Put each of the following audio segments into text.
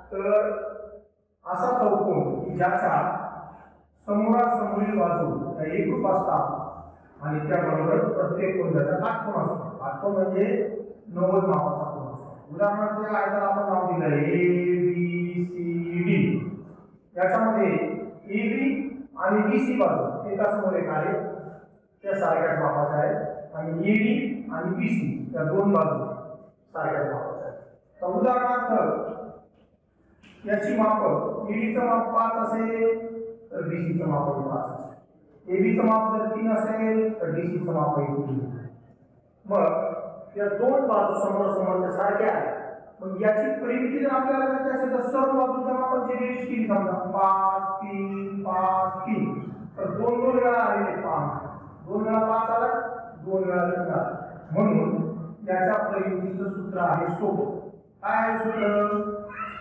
तर असा चौकोन की ज्याच्या समोरासमोरील बाजू त्या एकरूप असतात आणि त्याबरोबरच प्रत्येक कोणाचा काटकोन असतो. काटकोन म्हणजे 90 मापाचा कोन असतो. उदाहरणार्थ या आयताला आपण नाव दिलं ए बी सी डी. याच्यामध्ये ए बी आणि बी सी बाजू एकासमोर एक आहे, त्या सारख्याच मापाच्या आहेत आणि ए डी आणि बी सी या दोन बाजू सारख्याच मापाच्या आहेत. तर उदाहरणार्थ याची माप ईडीचं माप 5 असेल तर डीसीचं माप 5 असेल. एबीचं माप जर 3 असेल तर डीसीचं माप 3. मग या दोन बाजू समोरासमोरच्या सारख्या आहेत. मग याची परिमिती जर आपल्याला करायची असेल तर सर्व बाजूच्या मापांची बेरीज केली. समजा 5 3 5 3 तर 2 वेळा आलेले 5, 2 वेळा 5 आला, 2 वेळा 3 आला. म्हणून याच्या परिमितीचं सूत्र आहे सोपं. काय आहे सूत्र?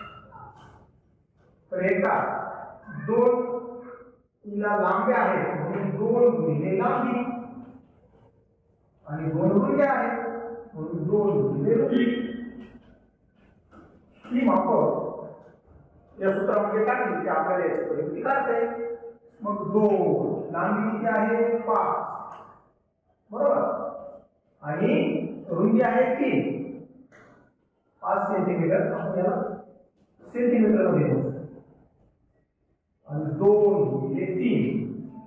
तर एकदा 2 ला लांबी आहे म्हणून 2 गुणिले लांबी आणि 2 रुंदी आहे म्हणून 2 गुणिले रुंदी. ही माप या सूत्रामध्ये टाकली की आपल्याला याची परिमिती काढता येईल. मग 2 लांबी किती आहे 5 बरोबर आणि रुंदी आहे 3 5 सेंटीमीटर. आपण याला सेंटीमीटर मध्ये मोजू आणि 2 गुणिले 3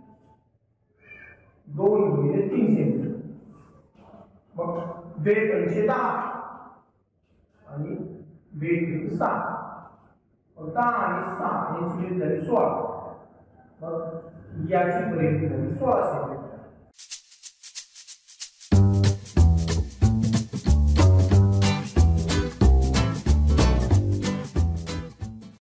सेंटीमीटर. मग 2 पंचे 10 आणि 2 त्रिक 6. मग 10 आणि 6 यांची बेरीज झाली 16. मग याची परिमिती झाली 16 सेंटीमीटर.